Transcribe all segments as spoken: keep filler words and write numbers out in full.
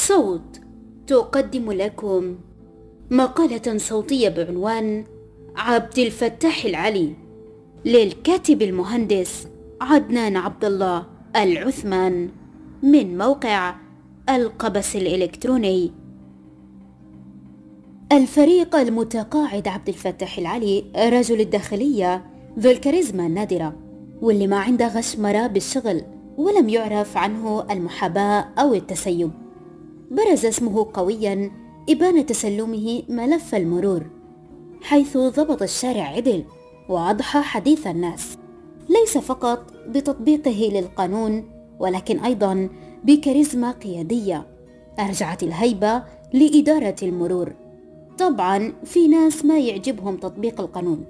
صوت تقدم لكم مقالة صوتية بعنوان عبد الفتاح العلي للكاتب المهندس عدنان عبد الله العثمان من موقع القبس الإلكتروني. الفريق المتقاعد عبد الفتاح العلي رجل الداخلية ذو الكاريزما النادرة، واللي ما عنده غشمرة بالشغل ولم يعرف عنه المحاباة أو التسيب. برز اسمه قويا إبان تسلمه ملف المرور، حيث ضبط الشارع عدل وأضحى حديث الناس، ليس فقط بتطبيقه للقانون ولكن أيضا بكاريزما قيادية أرجعت الهيبة لإدارة المرور. طبعا في ناس ما يعجبهم تطبيق القانون،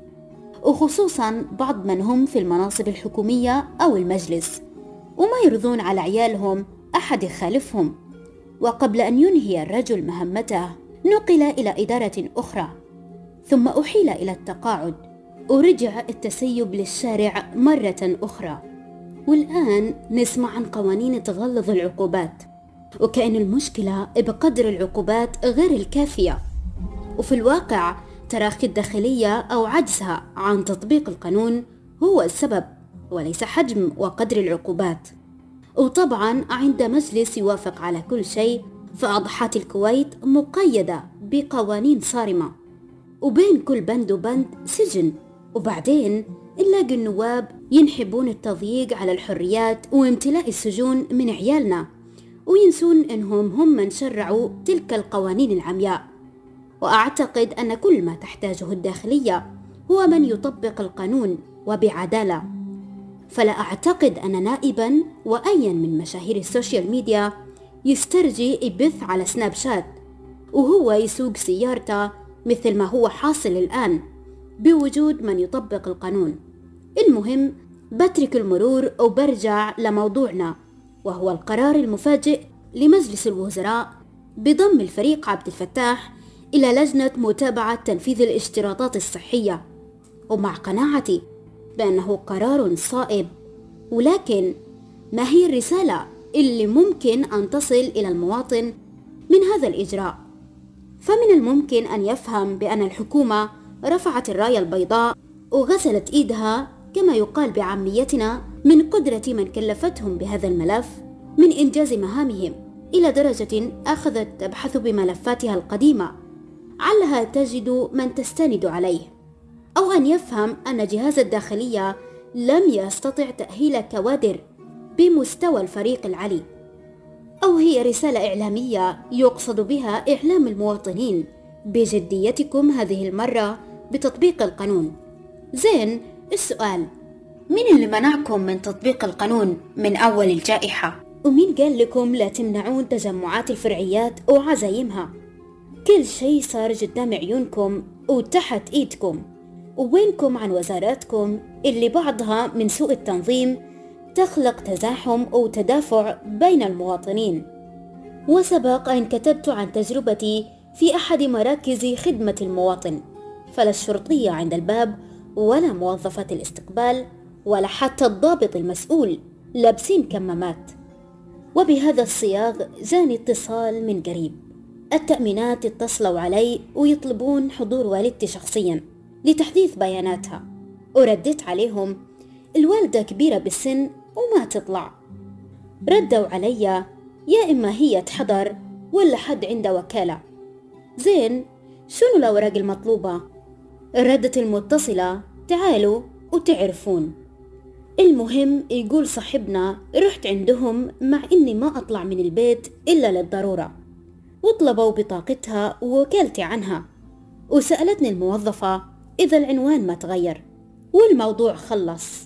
وخصوصا بعض من هم في المناصب الحكومية أو المجلس، وما يرضون على عيالهم أحد يخالفهم. وقبل أن ينهي الرجل مهمته نقل إلى إدارة أخرى، ثم أحيل إلى التقاعد، ورجع التسيب للشارع مرة أخرى. والآن نسمع عن قوانين تغلظ العقوبات، وكأن المشكلة بقدر العقوبات غير الكافية، وفي الواقع تراخي الداخلية أو عجزها عن تطبيق القانون هو السبب، وليس حجم وقدر العقوبات. وطبعا عند مجلس يوافق على كل شيء، فأضحت الكويت مقيدة بقوانين صارمة، وبين كل بند وبند سجن. وبعدين نلاقي النواب ينحبون التضييق على الحريات وامتلاء السجون من عيالنا، وينسون انهم هم من شرعوا تلك القوانين العمياء. وأعتقد أن كل ما تحتاجه الداخلية هو من يطبق القانون وبعدالة. فلا أعتقد أن نائبا وأيا من مشاهير السوشيال ميديا يسترجي يبث على سناب شات وهو يسوق سيارته مثل ما هو حاصل الآن بوجود من يطبق القانون. المهم بترك المرور وبرجع لموضوعنا، وهو القرار المفاجئ لمجلس الوزراء بضم الفريق عبد الفتاح إلى لجنة متابعة تنفيذ الاشتراطات الصحية، ومع قناعتي بأنه قرار صائب. ولكن ما هي الرسالة اللي ممكن أن تصل إلى المواطن من هذا الإجراء؟ فمن الممكن أن يفهم بأن الحكومة رفعت الراية البيضاء وغسلت إيدها كما يقال بعاميتنا من قدرة من كلفتهم بهذا الملف من إنجاز مهامهم، إلى درجة أخذت تبحث بملفاتها القديمة علها تجد من تستند عليه. أو أن يفهم أن جهاز الداخلية لم يستطع تأهيل كوادر بمستوى الفريق العلي. أو هي رسالة إعلامية يقصد بها إعلام المواطنين بجديتكم هذه المرة بتطبيق القانون. زين، السؤال: مين اللي منعكم من تطبيق القانون من أول الجائحة؟ ومين قال لكم لا تمنعون تجمعات الفرعيات وعزايمها؟ كل شيء صار قدام عيونكم وتحت إيدكم، ووينكم عن وزاراتكم اللي بعضها من سوء التنظيم تخلق تزاحم وتدافع بين المواطنين؟ وسبق أن كتبت عن تجربتي في أحد مراكز خدمة المواطن، فلا الشرطية عند الباب ولا موظفة الاستقبال ولا حتى الضابط المسؤول لابسين كمامات. وبهذا الصياغ جاني اتصال من قريب، التأمينات اتصلوا علي ويطلبون حضور والدتي شخصيا لتحديث بياناتها، ورديت عليهم الوالدة كبيرة بالسن وما تطلع. ردوا علي يا إما هي تحضر ولا حد عنده وكالة. زين، شنو الأوراق المطلوبة؟ ردت المتصلة تعالوا وتعرفون. المهم يقول صاحبنا رحت عندهم مع إني ما أطلع من البيت إلا للضرورة، وطلبوا بطاقتها ووكالتي عنها، وسألتني الموظفة إذا العنوان ما تغير، والموضوع خلص.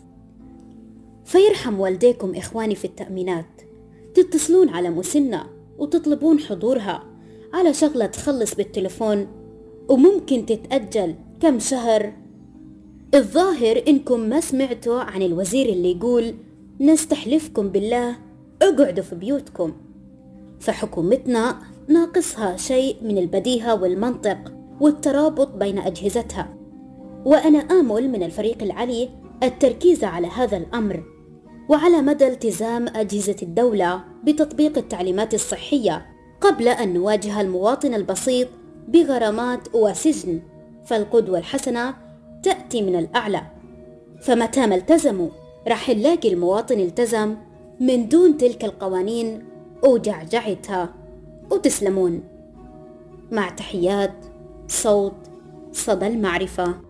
فيرحم والديكم إخواني في التأمينات، تتصلون على مسنة وتطلبون حضورها على شغلة تخلص بالتلفون وممكن تتأجل كم شهر. الظاهر إنكم ما سمعتوا عن الوزير اللي يقول نستحلفكم بالله اقعدوا في بيوتكم. فحكومتنا ناقصها شيء من البديهة والمنطق والترابط بين أجهزتها، وأنا آمل من الفريق العلي التركيز على هذا الأمر، وعلى مدى التزام أجهزة الدولة بتطبيق التعليمات الصحية قبل أن نواجه المواطن البسيط بغرامات وسجن، فالقدوة الحسنة تأتي من الأعلى. فمتى ما التزموا راح نلاقي المواطن التزم من دون تلك القوانين وجعجعتها. وتسلمون. مع تحيات صوت صدى المعرفة.